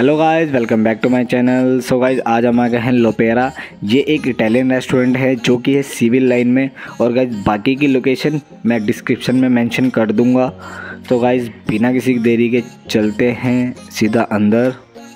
Hello guys, welcome back to my channel. So guys, आज हम आ गए हैं लोपेरा। ये एक इटालियन रेस्टोरेंट है जो कि है सिविल लाइन में। और गाइस, बाकी की लोकेशन मैं डिस्क्रिप्शन में मेंशन कर दूंगा। तो गाइस, बिना किसी देरी के चलते हैं सीधा अंदर।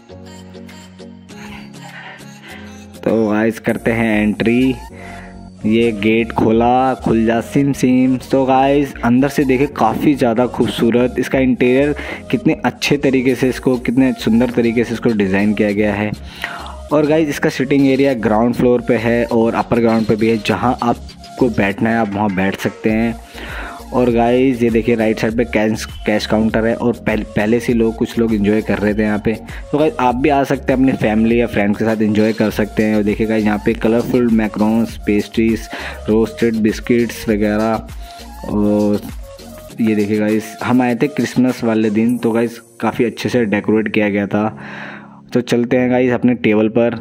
तो गाइस, करते हैं एंट्री। ये गेट खुल जा सिम सिम। तो गाइस, अंदर से देखे काफ़ी ज़्यादा खूबसूरत इसका इंटीरियर, कितने अच्छे तरीके से इसको, कितने सुंदर तरीके से इसको डिज़ाइन किया गया है। और गाइस, इसका सिटिंग एरिया ग्राउंड फ्लोर पे है और अपर ग्राउंड पे भी है। जहां आपको बैठना है आप वहां बैठ सकते हैं। और गाइस, ये देखिए राइट साइड पे कैश काउंटर है और पहले से कुछ लोग एंजॉय कर रहे थे यहाँ पे। तो गाइस, आप भी आ सकते हैं, अपने फैमिली या फ्रेंड्स के साथ एंजॉय कर सकते हैं। और देखिए गाइस, यहाँ पे colourful macarons, pastries, roasted biscuits वगैरह। और ये देखिए गाइस, हम आए थे क्रिसमस वाले दिन, तो गाइस काफ़ी अच्छे से डेकोरेट किया गया था। तो चलते हैं गाइस अपने टेबल पर।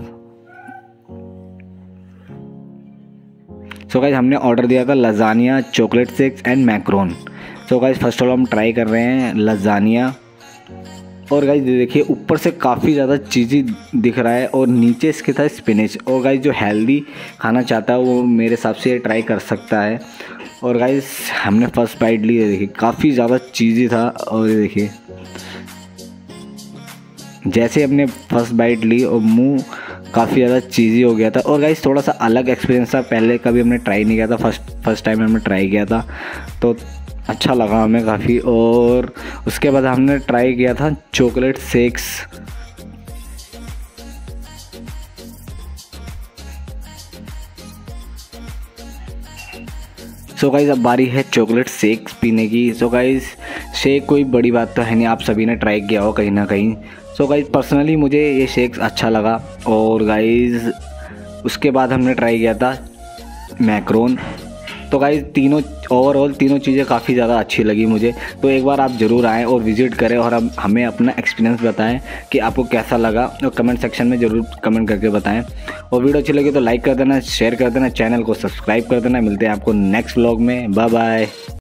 सो गाइस, हमने ऑर्डर दिया था lasagna, chocolate shakes and macaron. So guys, first of all हम ट्राई कर रहे हैं लजानिया। और गाइस देखिए, ऊपर से काफ़ी ज़्यादा चीज़ी दिख रहा है और नीचे इसके था स्पिनच। और गाइस, जो हेल्दी खाना चाहता है वो मेरे हिसाब से ट्राई कर सकता है। और गाइस, हमने फर्स्ट बाइट ली है, देखिए काफ़ी ज़्यादा चीज़ी था। और ये देखिए, जैसे हमने फर्स्ट बाइट ली और मुंह काफ़ी ज़्यादा चीज़ी हो गया था। और गाइस, थोड़ा सा अलग एक्सपीरियंस था, पहले कभी हमने ट्राई नहीं किया था, फर्स्ट टाइम हमने ट्राई किया था, तो अच्छा लगा हमें काफ़ी। और उसके बाद हमने ट्राई किया था चॉकलेट शेक्स। सो गाइस, अब बारी है चॉकलेट शेक्स पीने की। सो गाइस, शेक कोई बड़ी बात तो है नहीं, आप सभी ने ट्राई किया हो कहीं ना कहीं। सो गाइस, पर्सनली मुझे ये शेक्स अच्छा लगा। और गाइस, उसके बाद हमने ट्राई किया था मैक्रोन। तो गाइस, ओवरऑल तीनों चीज़ें काफ़ी ज़्यादा अच्छी लगी मुझे। तो एक बार आप ज़रूर आएँ और विज़िट करें और हमें अपना एक्सपीरियंस बताएं कि आपको कैसा लगा। और कमेंट सेक्शन में ज़रूर कमेंट करके बताएं। और वीडियो अच्छी लगी तो लाइक कर देना, शेयर कर देना, चैनल को सब्सक्राइब कर देना। मिलते हैं आपको नेक्स्ट व्लॉग में। Bye bye.